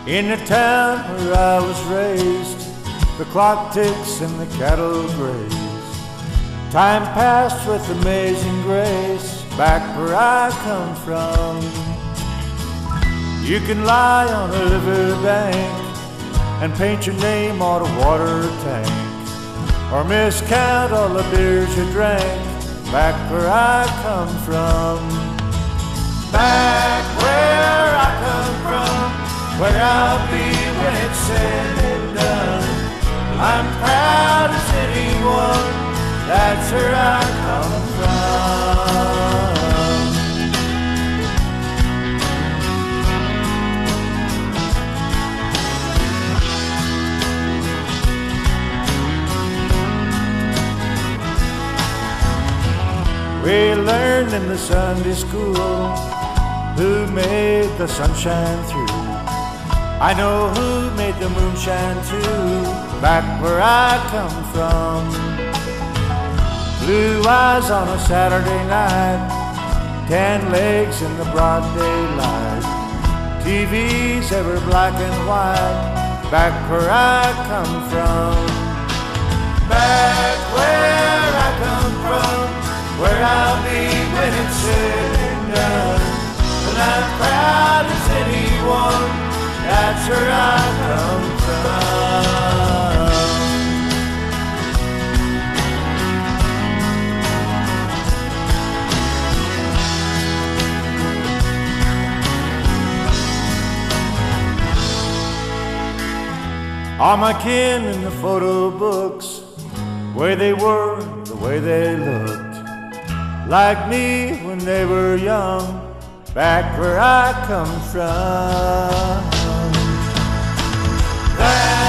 In the town where I was raised, the clock ticks and the cattle graze. Time passed with amazing grace back where I come from. You can lie on a river bank and paint your name on a water tank, or miscount all the beers you drank back where I come from. Back where I come from, where I'll be when it's said and done. I'm proud as anyone, that's where I come from. We learned in the Sunday school who made the sunshine through. I know who made the moonshine too, back where I come from. Blue eyes on a Saturday night, tan legs in the broad daylight, TVs ever black and white, back where I come from. Back where I come from, where I'll be when it's said and done. And I'm proud as anyone, that's where I come from. All my kin in the photo books, where they were, the way they looked, like me when they were young, back where I come from.